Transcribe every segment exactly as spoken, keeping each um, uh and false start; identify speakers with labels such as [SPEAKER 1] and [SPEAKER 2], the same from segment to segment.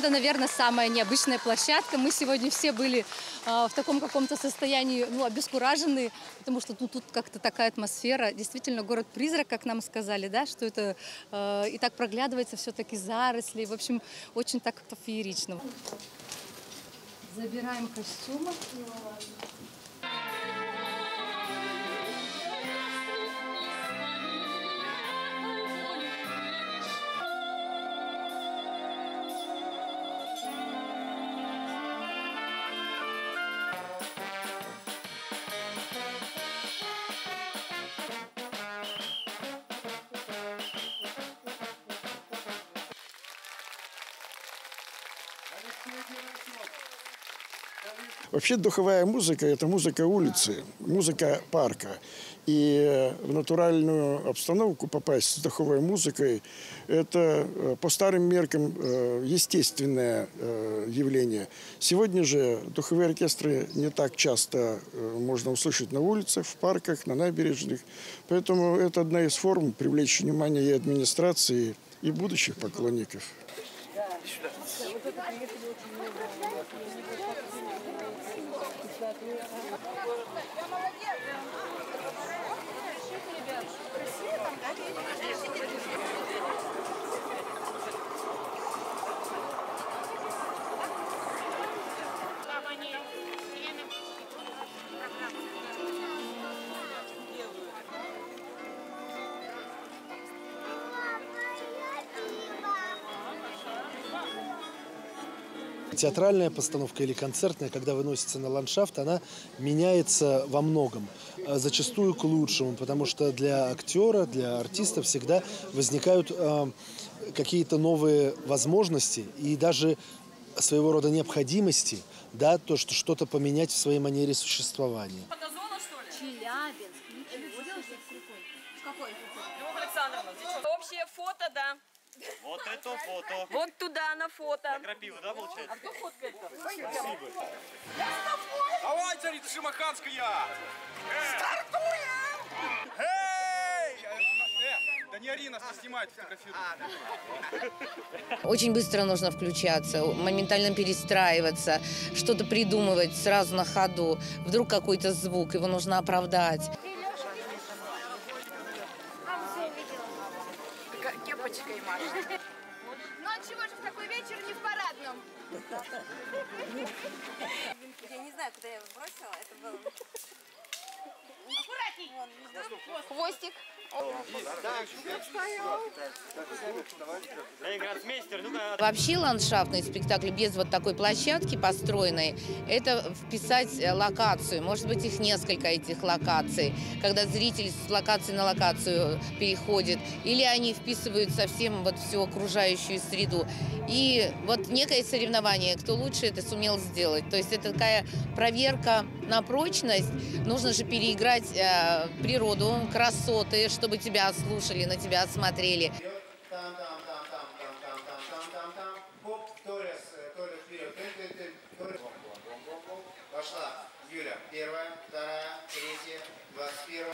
[SPEAKER 1] это, наверное, самая необычная площадка. Мы сегодня все были э, в таком каком-то состоянии, ну, обескуражены, потому что ну, тут как-то такая атмосфера. Действительно, город-призрак, как нам сказали, да, что это э, и так проглядывается все-таки заросли. В общем, очень так как-то феерично. Забираем костюмы.
[SPEAKER 2] Вообще духовая музыка – это музыка улицы, музыка парка. И в натуральную обстановку попасть с духовой музыкой – это по старым меркам естественное явление. Сегодня же духовые оркестры не так часто можно услышать на улицах, в парках, на набережных. Поэтому это одна из форм привлечь внимание и администрации, и будущих поклонников.
[SPEAKER 3] Театральная постановка или концертная, когда выносится на ландшафт, она меняется во многом, зачастую к лучшему, потому что для актера, для артиста всегда возникают э, какие-то новые возможности и даже своего рода необходимости, да, то, что что-то поменять в своей манере существования.
[SPEAKER 4] Фотозона, что ли?
[SPEAKER 1] Челябинск. Какой?
[SPEAKER 4] Любовь Александровна, общее фото, да.
[SPEAKER 5] Вот это фото.
[SPEAKER 4] Вот туда на фото.
[SPEAKER 5] Крапива, да, получается?
[SPEAKER 4] А кто фоткает-то?
[SPEAKER 5] Спасибо.
[SPEAKER 6] Давай, царица Шимаханская! Стартуем! Эй! Да не ори нас, не снимает, фотографирует.
[SPEAKER 7] Очень быстро нужно включаться, моментально перестраиваться, что-то придумывать сразу на ходу. Вдруг какой-то звук, его нужно оправдать.
[SPEAKER 8] Кепочкой машет. Ну а чего же в такой вечер не в парадном? Я не знаю, куда я его бросила. Это было... Аккуратней! Хвостик.
[SPEAKER 7] Вообще ландшафтный спектакль без вот такой площадки построенной – это вписать локацию. Может быть, их несколько, этих локаций, когда зритель с локации на локацию переходит, или они вписывают совсем вот всю окружающую среду. И вот некое соревнование, кто лучше это сумел сделать. То есть это такая проверка на прочность. Нужно же переиграть э, природу, красоты, чтобы тебя слушали, на тебя смотрели.
[SPEAKER 9] Пошла Юля. Первая, вторая, третья, двадцать первая.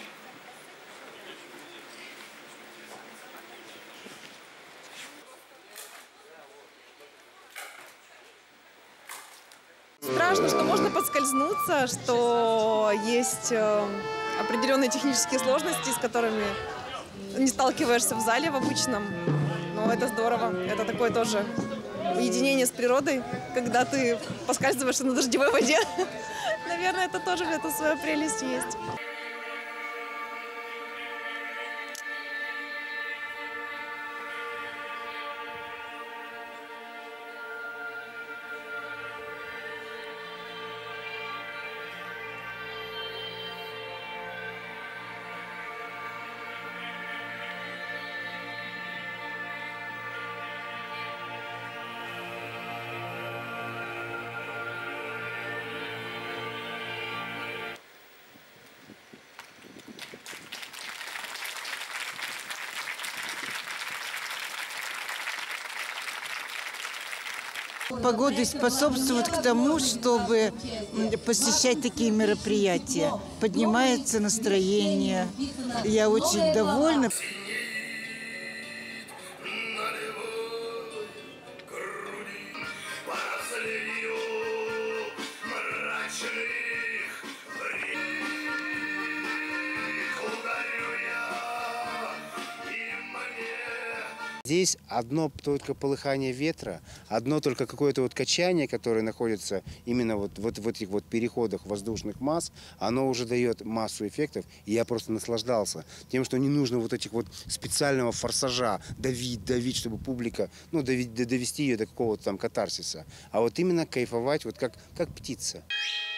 [SPEAKER 10] Страшно, что можно подскользнуться, что есть определенные технические сложности, с которыми не сталкиваешься в зале в обычном. Но это здорово. Это такое тоже единение с природой, когда ты поскальзываешься на дождевой воде. Наверное, это тоже где-то своя прелесть есть.
[SPEAKER 11] Погода способствует к тому, чтобы посещать такие мероприятия. Поднимается настроение. Я очень довольна.
[SPEAKER 12] Здесь одно только полыхание ветра, одно только какое-то вот качание, которое находится именно вот, вот в этих вот переходах воздушных масс, оно уже дает массу эффектов. И я просто наслаждался тем, что не нужно вот этих вот специального форсажа, давить, давить, чтобы публика, ну, давить, довести ее до какого-то там катарсиса. А вот именно кайфовать, вот как, как птица.